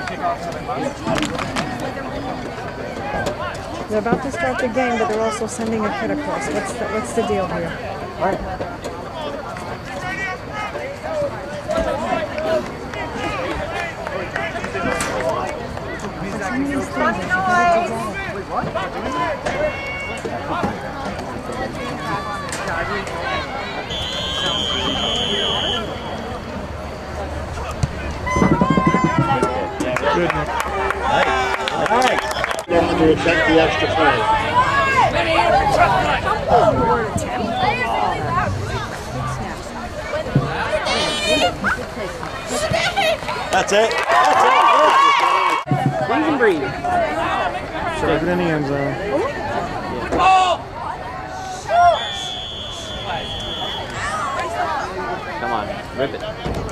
They're about to start the game, but they're also sending a kid across. What's the deal here? All right. Good, Nick. Nice. Going to attempt the extra point. That's it. Breathe and breathe. Drive it in the end zone. Come on, rip it.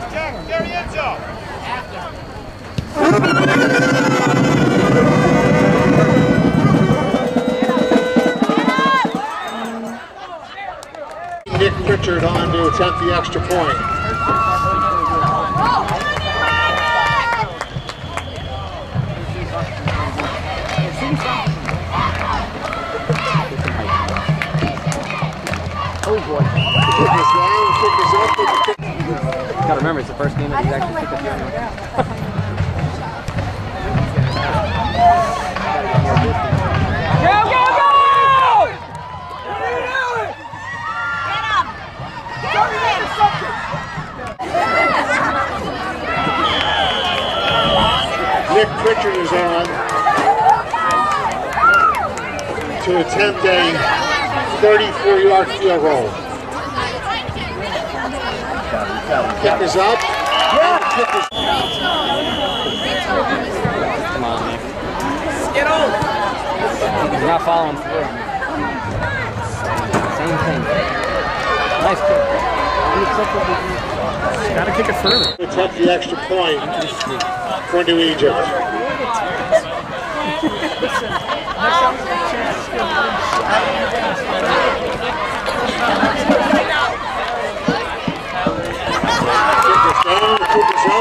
Nick Pritchard on to attempt the extra point. Oh boy. Gotta remember, it's the first game that he's actually picked up the other. Go, go, go! What are you doing? Get him! Nick Pritchard is on to attempt a 34-yard field goal. Kick is up. Come on, Nick. Get over! He's not following through. Same thing. Nice kick. Gotta kick it further. Attempt the extra point for New Egypt. Kick is down, the kick is up.